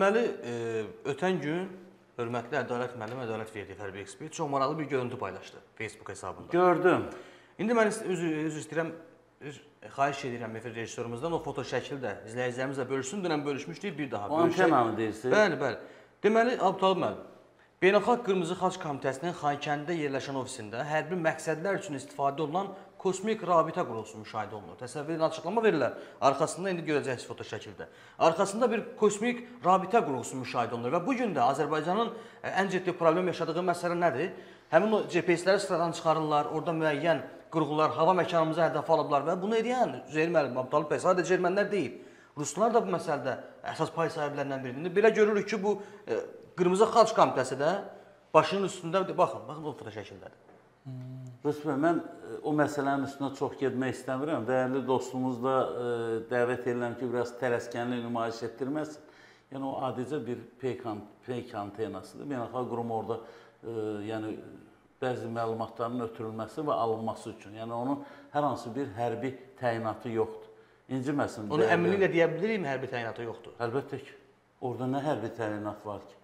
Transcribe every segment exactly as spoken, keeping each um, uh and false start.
Deməli, e, ötən gün hörmətli Ədalət müəllim, Ədalət verdi hərbi ekspert çox maraqlı bir görüntü paylaşdı Facebook hesabında. Gördüm. İndi mən üzr, üzr istəyirəm, xahiş edirəm efir rejissorumuzdan o foto şəkli də izləyicilərimizlə bölüşsün. Dünən bölüşmüşdük, bir daha o bölüşək. Antenanı deyirsiniz? Bəli, bəli. Deməli, Abdullah müəllim, Beynəlxalq Qırmızı Xaç Komitəsinin Xankəndidə yerləşən ofisində hərbi məqsədlər üçün istifadə olunan kosmik rabitə qurulsun müşahidə olunur. Təsəvvür edin, açıqlama verirlər. Arxasında indi görəcəksiniz foto şəkildə. Arxasında bir kosmik rabitə qurulsun müşahidə olunur və bu gün də Azərbaycanın ən ciddi problem yaşadığı məsələ nədir? Həmin o G P S-ləri sıradan çıxarırlar, orada müəyyən qurğular hava məkanımıza hədəf alıblar və bunu edən Üzeyir müəllim, Abdullah bəy, sadəcə ermənilər deyil. Ruslar da bu məsələdə əsas pay sahiblərindən biridir. Belə görürük ki, bu e, Qırmızı Xaç Komitəsi də başının üstündə, baxın, baxın o foto şəkildədir. Rüstəm bəy, mən o məsələnin üstünə çox getmək istəmirəm. Dəyərli dostumuz da e, dəvət edirəm ki, biraz tələskənlik nümayiş etdirməsin. Yəni, o adicə bir fake antenasıdır. Beynəlxalq qurum orada e, yəni, bəzi məlumatların ötürülməsi və alınması üçün. Yəni, onun hər hansı bir hərbi təyinatı yoxdur. İnciməsin. Onu əminliklə deyə bilirik, hərbi təyinatı yoxdur. Əlbəttə ki. Orada nə hərbi təyinat var ki?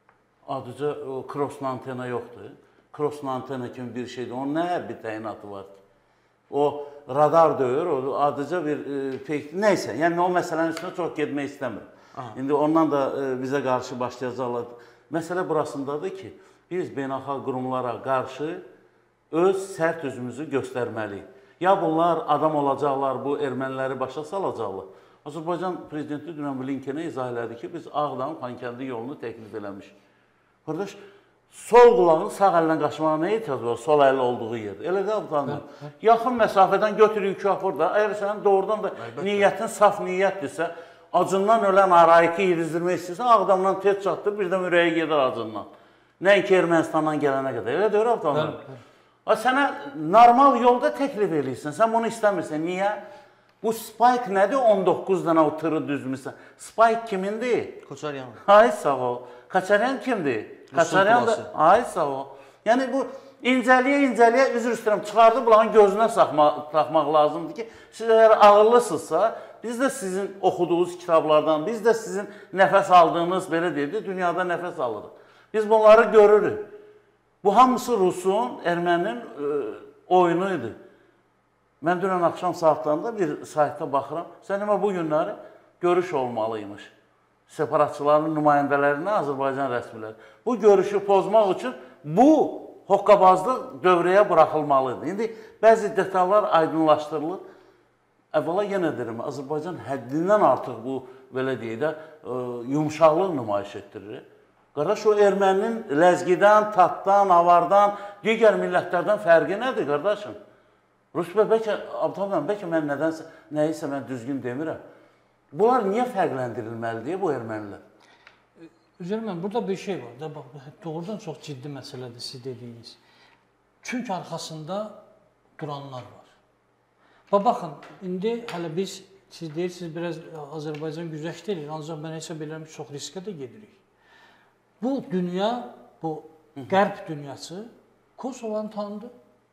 Adıca crosslu antena yoxdur. Crosslu antena kimi bir şeydir. Onun nə hərbi təyinatı var ki? O radar döyür, o adıca bir e, fake... Neysə, yəni o məsələnin üstünə çox getmək istəmirəm. Aha. İndi ondan da e, bizə qarşı başlayacaqlar. Məsələ burasındadır ki, biz beynəlxalq qurumlara qarşı öz sərt üzümüzü göstərməliyik. Ya bunlar adam olacaqlar, bu erməniləri başa salacaqlar. Azərbaycan prezidenti dünən Blinkenə izah elədi ki, biz Ağdam Xankəndi yolunu təklif eləmişik. Qardaş, sol qulağın sağ əlindən qaçmağa nə etiraz var, sol əlli olduğu yerdə? Elə də Abdullah. Yaxın məsafədən götürük ki, burada. Əgər sənin doğrudan da niyyətin saf niyyətdirsə, acından ölən arayiki yedizdirmək istəyirsən, Ağdamdan tez çatdır, birdən ürəyə gedir acından. Nəinki Ermənistandan gələnə qədər. Elə deyir Abdullah. Sənə normal yolda təklif eləyirsən, sən bunu istəmirsən. Niyə? Bu Spike nədir? on doqquz dənə o tırı düzmüsən. Spike kimindir? Koçaryan. Ay sağ ol. Koçaryan kimdir? Koçaryan da... Ay sağ ol. Yəni bu incəliyə-incəliyə, üzr istəyirəm, çıxardı bunların gözünə taxmaq lazımdır ki, siz əgər ağıllısınızsa, biz də sizin oxuduğunuz kitablardan, biz də sizin nəfəs aldığınız, belə deyildi, dünyada nəfəs alırıq. Biz bunları görürük. Bu hamısı Rusun, erməninin e, oyunu idi. Mən dünən axşam saatlarında bir saytda baxıram. Sən demə bu günləri görüş olmalıymış. Separatçıların nümayəndələrinə Azərbaycan rəsmiləri. Bu görüşü pozmaq üçün bu hoqqabazlıq dövrəyə buraxılmalıdır. İndi bəzi detallar aydınlaşdırılır. Əvvəla yenə deyirəm, Azərbaycan həddindən artıq bu, belə deyək də, e, yumuşaqlıq nümayiş etdirir. Qardaş, o erməninin ləzgidən, tatdan, avardan, digər millətlərdən fərqi nədir, qardaşım? Rus bəy, bəlkə, Abdullah, bəlkə mən nədənsə, nəyisə mən düzgün demirəm. Bunlar niyə fərqləndirilməlidir bu ermənilər? Üzeyir müəllim, burada bir şey var da, bax, doğrudan çox ciddi məsələdir siz dediyiniz. Çünki arxasında duranlar var. Və baxın, indi hələ biz, siz deyirsiniz, biraz Azərbaycan güzəşt edir, ancaq mən hesab edirəm ki, çox riskə də gedirik. Bu dünya, bu qərb dünyası Kosovanı tanıdı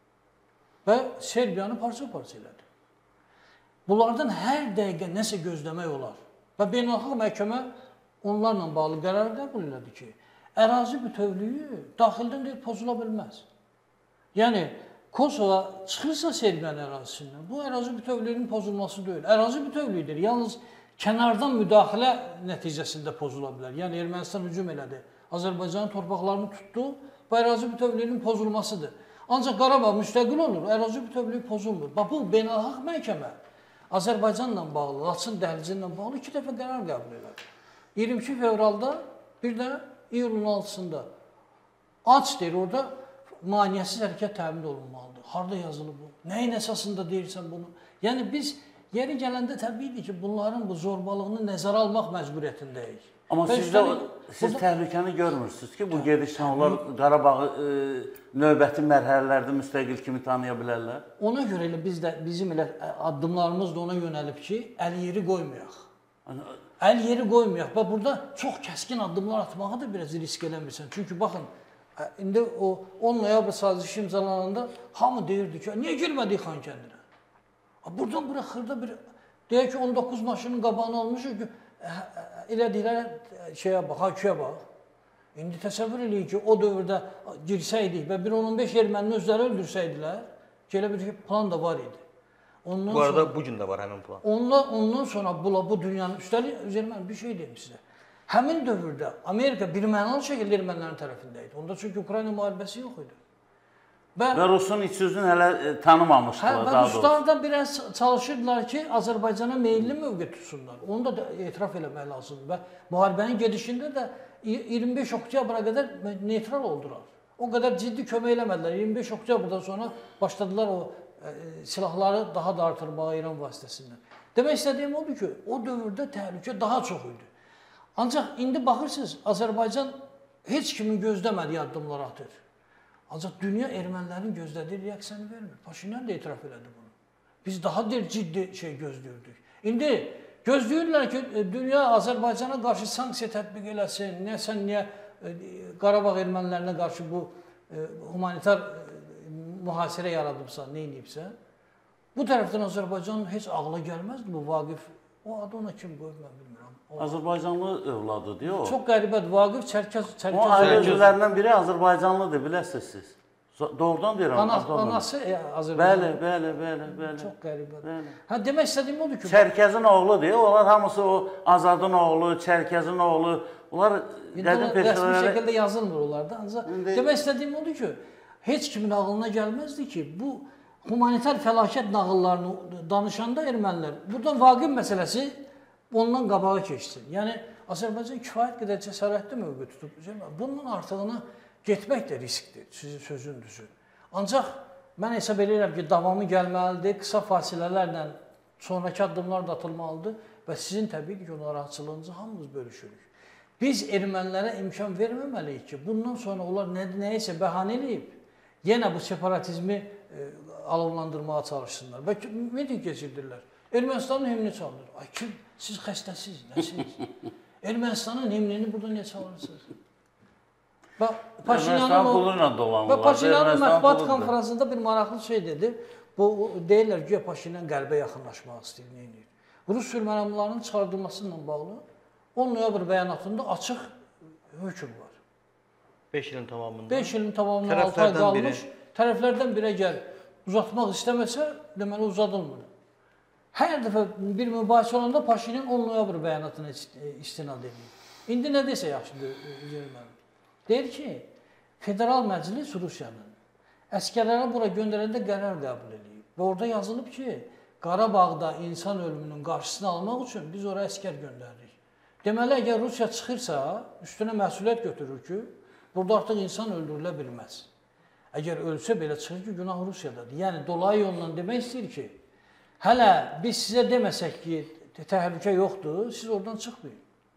və Serbiyanı parça-parça elədi. Bunlardan hər dəqiqə nəsə gözləmək olar. Və beynəlxalq məhkəmə onlarla bağlı qərar qəbul elədi ki, ərazi bütövlüyü daxildən deyil, pozula bilməz. Yəni, Kosova çıxırsa Serbiyanın ərazisindən, bu ərazi bütövlüyünün pozulması deyil. Ərazi bütövlüyüdür, yalnız kənardan müdaxilə nəticəsində pozula bilər. Yəni, Ermənistan hücum elədi, Azərbaycanın torpaqlarını tutdu, bu ərazi bütövlüyünün pozulmasıdır. Ancaq Qarabağ müstəqil olur, ərazi bütövlüyü pozulmur. Bax, bu beynəlxalq məhkəmə Azərbaycanla bağlı, Laçın dəhlizi ilə bağlı iki dəfə qərar qəbul elədi. iyirmi iki fevralda, bir də iyulun altısında. Aç deyir, orada maneəsiz hərəkət təmin olunmalıdır. Harada yazılı bu? Nəyin əsasında deyirsən bunu? Yəni, biz yeri gələndə təbiidir ki, bunların bu zorbalığını nəzərə almaq məcburiyyətindəyik. Amma siz də siz təhlükəni görmürsünüz ki, bu gedişdən onlar Qarabağı növbəti mərhələlərdə müstəqil kimi tanıya bilərlər. Ona görə elə biz də, bizim elə addımlarımız da ona yönəlib ki, əl yeri qoymayaq. Əl yeri qoymayaq. Və burada çox kəskin addımlar atmağa da biraz risk eləmirsən. Çünki baxın, indi o on noyabr sazişi imzalananda hamı deyirdi ki, niyə girmədik Xankəndinə? Buradan bura xırda bir, deyək ki, on doqquz maşının qabağını almışıq ki, elədikləri şeyə bax, haküyə bax. İndi təsəvvür eləyin ki, o dövrdə girsəydik və bir on on beş ermənini özləri öldürsəydilər, ki, elə bir plan da var idi. Ondan Bu arada sonra, bugün də var həmin plan. ondan, ondan sonra bu, bu dünyanın, üstəlik, Üzeyir bir şey deyim sizə. Həmin dövrdə Amerika bir mənalı şəkildə ermənilərin tərəfində idi. Onda çünki Ukrayna müharibəsi yox idi. Və, Və Rusun iç yüzünü hələ e, tanımamışdılar. hə, və Ruslar da biraz çalışırdılar ki, Azərbaycana meyilli mövqe tutsunlar. Onu da etiraf eləmək lazımdır. Və müharibənin gedişində də iyirmi beş oktyabra qədər neytral oldular. O qədər ciddi kömək eləmədilər. iyirmi beş oktyabrdan sonra başladılar o e, silahları daha da artırmağa İran vasitəsindən. Demək istədiyim odur ki, o dövrdə təhlükə daha çox idi. Ancaq indi baxırsınız, Azərbaycan heç kimin gözləmədiyi addımlar atır. Ancaq dünya ermənilərin gözlədiyi reaksiyanı vermir. Paşinyan da etiraf elədi bunu. Biz daha bir ciddi şey gözləyirdik. İndi gözləyirlər ki, dünya Azərbaycana qarşı sanksiya tətbiq eləsin, nə sən niyə Qarabağ ermənilərinə qarşı bu e, humanitar e, mühasirə yaradıbsa, nə edibsə. Bu tərəfdən Azərbaycanın heç ağla gəlməzdi bu Vaqif. O adı ona kim qoyub, mən bilmirəm. O, Azərbaycanlı övladıdır o. çox qəribədir. Vaqif Çərkəz, Çərkəz. O ailə üzvlərindən biri Azərbaycanlıdır, biləsiniz siz. Doğrudan deyirəm. Ana, anası e, Azərbaycan. Bəli, bəli, bəli, bəli. Çox qəribədir. Bəli. Hə, demək istədiyim odur ki, Çərkəzin oğlu deyir. Onlar hamısı o Azadın oğlu, Çərkəzin oğlu. Onlar qədim rəsmi peşələri... şəkildə yazılmır onlarda. Ancaq İndi... demək istədiyim odur ki, heç kimin ağlına gəlməzdi ki, bu humanitar fəlakət nağıllarını danışanda ermənilər, buradan Vaqif məsələsi ondan qabağa keçsin. Yəni, Azərbaycan kifayət qədər cəsarətli mövqe tutub. Bunun artığına getmək də riskdir, sizin sözündüzü. Ancaq mən hesab edirəm ki, davamı gəlməlidir, qısa fasilələrlə sonraki addımlar da atılmalıdır və sizin təbii ki, narahatçılığınızı hamımız bölüşürük. Biz ermənilərə imkan verməməliyik ki, bundan sonra onlar nə, nəyisə bəhanə eləyib, yenə bu separatizmi e, alovlandırmağa çalışsınlar və miting keçirdirlər. Ermənistanın himni çalınır. Ay kim? Siz xəstəsiz, nəsiniz? Ermənistanın himnini burada niyə çalırsınız? Və Paşinyanın o, və Paşinyanın mətbuat konferansında bir maraqlı şey dedi. Bu deyirlər ki, Paşinyan qəlbə yaxınlaşmaq istəyir, nə edir? Rus sülhməramlarının çıxardılması ilə bağlı on noyabr bəyanatında açıq hökm var. beş ilin tamamında. beş ilin tamamında altı ay qalmış. Tərəflərdən biri əgər uzatmaq istəməsə, deməli uzadılmır. Hər dəfə bir mübahisə olanda Paşinyan on noyabr bəyanatına istinad edir. İndi nə desə yaxşıdır, Üzeyir. Deyir ki, Federal Məclis Rusiyanın əskərləri bura göndərəndə qərar qəbul edib. Və orada yazılıb ki, Qarabağda insan ölümünün qarşısını almaq üçün biz oraya əskər göndəririk. Deməli, əgər Rusiya çıxırsa, üstünə məsuliyyət götürür ki, burada artıq insan öldürülə bilməz. Əgər ölsə belə çıxır ki, günah Rusiyadadır. Yəni, dolayı yolla demək istəyir ki, hələ biz sizə deməsək ki, təhlükə yoxdur, siz oradan çıxmayın.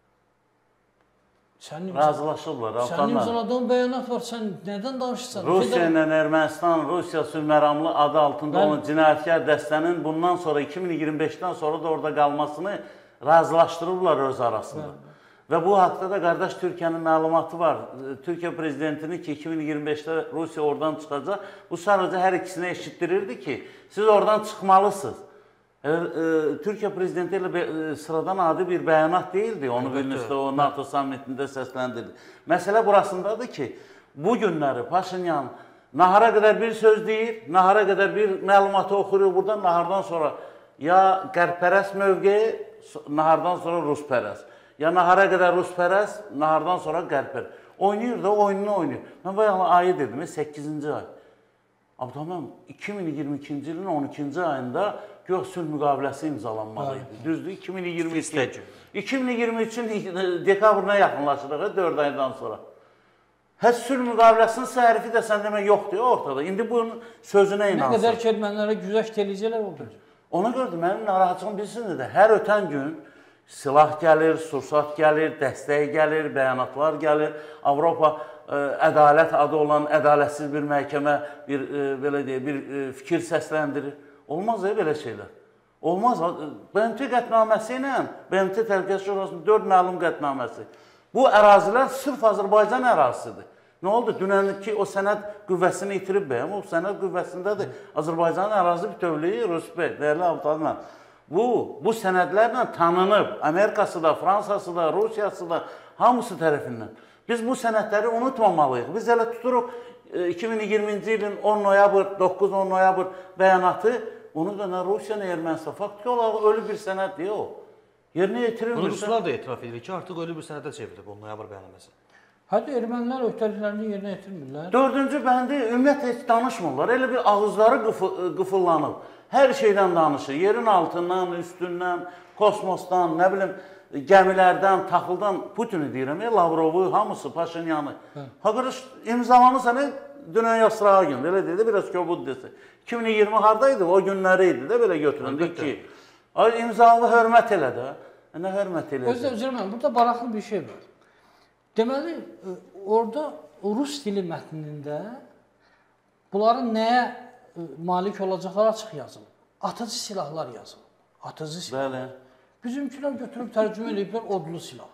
Razılaşırlar. Sənin imzaladığın bəyanat var, sən nədən danışırsan? Rusiya ilə Ermənistan, Rusiya sülhməramlı adı altında olan cinayətkar dəstənin bundan sonra iki min iyirmi beşdən sonra da orada qalmasını razılaşdırırlar öz arasında. Və bu haqda da qardaş Türkiyənin məlumatı var. Türkiyə prezidentinin ki, iki min iyirmi beşdə Rusiya oradan çıxacaq. Bu sadəcə hər ikisinə eşitdirirdi ki, siz oradan çıxmalısınız. E, e, Türkiyə prezidenti ilə e, sıradan adi bir bəyanat deyildi. Onu Vilniusda o NATO sammitində səsləndirdi. Məsələ burasındadır ki, bu günləri Paşinyan nahara qədər bir söz deyir, nahara qədər bir məlumatı oxuyur buradan, nahardan sonra ya qərbpərəst mövqeyi, nahardan sonra ruspərəst. Ya nahara qədər ruspərəst, nahardan sonra qərbpərəst. Oynayır da, oyununu oynayır. Mən bayaqla ayı dedim, səkkizinci ay. Abdurrahman, iki min iyirmi ikinci ilin on ikinci ayında gök sülh müqaviləsi imzalanmalıydı. Düzdür, iki min iyirmi iki. iki min iyirmi üçün dekabrına yaxınlaşırıq, dörd aydan sonra. Hə, sülh müqaviləsinin sərifi də sən demək yoxdur ortada. İndi bunun sözünə inansın. Nə qədər ki, ermənilərə güzəşt eləyəcəklər oldu. Ona görə də mənim narahatçılığım bilirsiniz də, hər ötən gün silah gəlir, sursat gəlir, dəstək gəlir, bəyanatlar gəlir. Avropa ə, ədalət adı olan ədalətsiz bir məhkəmə bir ə, belə deyə bir ə, fikir səsləndirir. Olmaz ya belə şeylər. Olmaz. B M T qətnaməsi ilə B M T Təhlükəsizlik Şurasının dörd məlum qətnaməsi. Bu ərazilər sırf Azərbaycan ərazisidir. Nə oldu? Dünənki o sənəd qüvvəsini itirib bəyəm. O sənəd qüvvəsindədir. Azərbaycanın ərazi bütövlüyü, Rus bəy, dəyərli Abdurrahman. Bu, bu sənədlərlə tanınıb. Amerikası da, Fransası da, Rusiyası da, hamısı tərəfindən. Biz bu sənədləri unutmamalıyıq. Biz elə tuturuq iki min iyirminci ilin on noyabr, doqquz on noyabr bəyanatı, onu da nə Rusiya, nə Ermənistan. Faktiki olaraq ölü bir sənəd deyil o. Yerinə yetirilmirsə... Ruslar da etiraf edir ki, artıq ölü bir sənədə çevrilib on noyabr bəyannaməsi. Hətta ermənilər öhdəliklərini yerinə yetirmirlər. Dördüncü bəndi ümumiyyətlə heç danışmırlar. Elə bir ağızları qıfı, qıfıllanıb. Hər şeydən danışır. Yerin altından, üstündən, kosmosdan, nə bilim, gəmilərdən, taxıldan, Putini deyirəm, ya, Lavrovu, hamısı, Paşinyanı. Ha, qardaş, imzalamısan, dünən sırağa gündür, elə dedi, biraz köbud desin. iki min iyirmi hardaydı, o günləri idi də belə götürüldü ki, imzalı hörmət elə də. Nə hörmət elə? Özür dilərim, burada maraqlı bir şey var. Deməli, orada Rus dili mətnində bunların nəyə malik olacaqlar açıq yazılıb. Atıcı silahlar yazılıb. Atıcı silah. Bəli. Bizimkilər götürüb tərcümə ediblər odlu silah.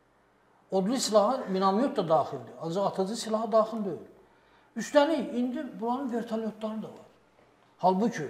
Odlu silaha minamyot da daxildir. Ancaq atıcı silaha daxil deyil. Üstəlik, indi bunların vertolyotları da var. Halbuki,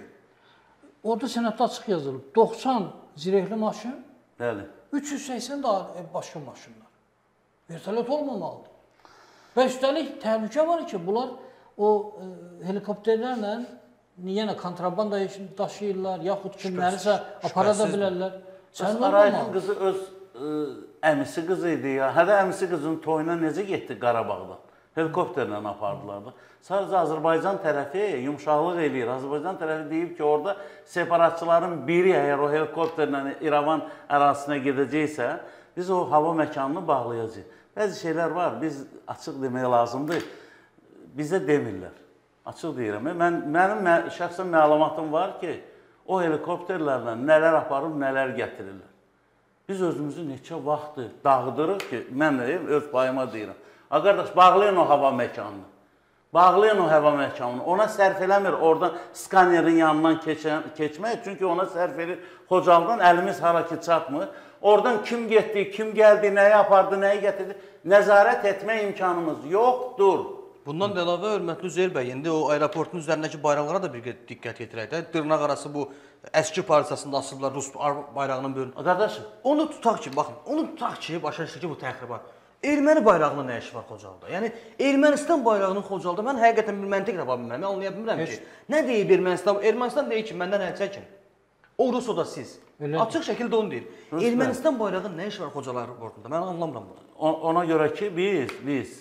orada sənəddə açıq yazılıb. doxsan zirehli maşın, Bəli. üç yüz səksən daha başqa maşınlar. Vertolyot olmamalıdır. Və üstəlik təhlükə var ki, bunlar o e, helikopterlərlə yenə kontrabanda daşıyırlar, yaxud kimlərisə apara da bilərlər. Sən Arayxın qızı öz ə, əmisi qızı idi ya. Hədə əmisi qızının toyuna necə getdi Qarabağdan? Helikopterlə apardılar da. Sadəcə Azərbaycan tərəfi yumşaqlıq eləyir. Azərbaycan tərəfi deyib ki, orada separatçıların biri əgər o helikopterlə İrəvan ərazisinə gedəcəksə, biz o hava məkanını bağlayacağıq. Bəzi şeylər var, biz açıq demək lazımdır. Bizə demirlər. Açıq deyirəm. Mən, mənim mə şəxsən məlumatım var ki, o helikopterlərlə nələr aparıb, nələr gətirirlər. Biz özümüzü neçə vaxtdır dağıdırıq ki, mən də öz payıma deyirəm. A, qardaş, bağlayın o hava məkanını. Bağlayın o hava məkanını. Ona sərf eləmir oradan skanerin yanından keçən, keçmək. Çünki ona sərf edir Xocaldan əlimiz hara ki çatmır. Oradan kim getdi, kim gəldi, nəyi apardı, nəyi gətirdi. Nəzarət etmə imkanımız yoxdur. Bundan da əlavə, hörmətli Üzeyir bəy, indi o aeroportun üzərindəki bayraqlara da bir diqqət yetirək də. Dırnaq arası bu əski parçasında asıblar Rus bayrağının bölünü. Qardaşım, onu tutaq ki, baxın, onu tutaq ki, başa düşdük ki, bu təxribat. Erməni bayrağının nə işi var Xocalda? Yəni, Ermənistan bayrağının Xocalda, mən həqiqətən bir məntiq də bilmirəm, mən anlaya bilmirəm ki, nə deyib Ermənistan? Ermənistan deyir ki, məndən əl çəkin. O Rus, o da siz. Elə açıq şəkildə onu deyir. Rus Ermənistan mən. bayrağının nə işi var Xocalı aeroportunda? Mən anlamıram bunu. Ona görə ki, biz, biz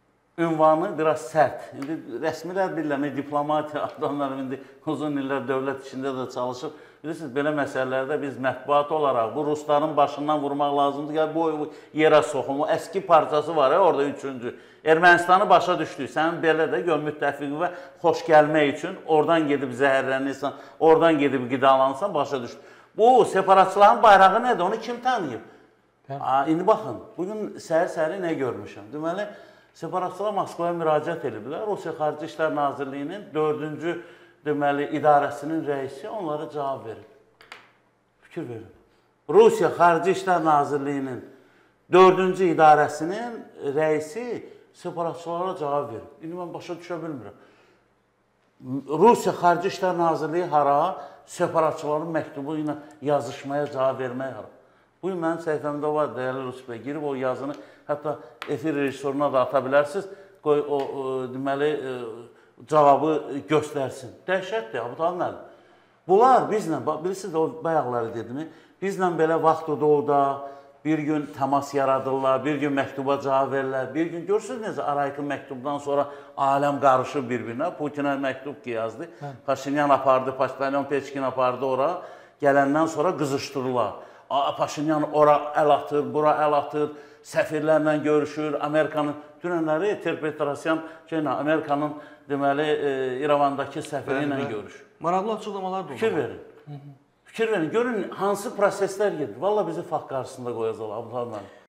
ünvanı biraz sərt. İndi rəsmilər bilirlər, diplomatiya adamlar indi uzun illər dövlət içində də çalışıb. Bilirsiniz, belə məsələlərdə biz mətbuat olaraq bu Rusların başından vurmaq lazımdır ki, bu yerə soxun. O əski parçası var ya orada üçüncü. Ermənistanı başa düşdük. Sənin belə də gör müttəfiqə xoş gəlmək üçün oradan gedib zəhərlənirsən, oradan gedib qidalanırsan, başa düşdük. Bu separatçıların bayrağı nədir? Onu kim tanıyıb? Aa, indi baxın, bugün səhər-səhəri nə görmüşəm? Deməli, separatçılar Moskvaya müraciət ediblər. Rusiya Xarici İşlər Nazirliyinin dördüncü deməli, idarəsinin rəisi onlara cavab verir. Fikir verin. Rusiya Xarici İşlər Nazirliyinin dördüncü idarəsinin rəisi separatçılara cavab verir. İndi mən başa düşə bilmirəm. Rusiya Xarici İşlər Nazirliyi hara? Separatçıların məktubu ilə yazışmaya cavab vermək hara? Bu gün mənim səhifəmdə var, dəyərli Rus bəy. Girib o yazını, hətta efir rejissoruna da ata bilərsiniz. Qoy o, o deməli, cavabı göstərsin. Dəhşətdir, Abdal müəllim. Bunlar bizlə, bilirsiniz, o bayaqları dedimi, bizlə belə vaxt o doğuda bir gün təmas yaradırlar, bir gün məktuba cavab verirlər, bir gün görürsünüz necə Araykın məktubdan sonra aləm qarışır bir-birinə. Putinə məktub ki yazdı, Paşinyan apardı, Paşinyan Peçkin apardı ora, gələndən sonra qızışdırırlar. Paşinyan ora əl atır, bura əl atır, səfirlərlə görüşür, Amerikanın, dünənləri Terpetrosyan, Amerikanın deməli, İrəvandakı səfiri ilə görüşür. Maraqlı açıqlamalar da olur. Fikir verin. Fikir verin, görün hansı proseslər gedir. Valla bizi fakt qarşısında qoyacaqlar, Abdullah müəllim.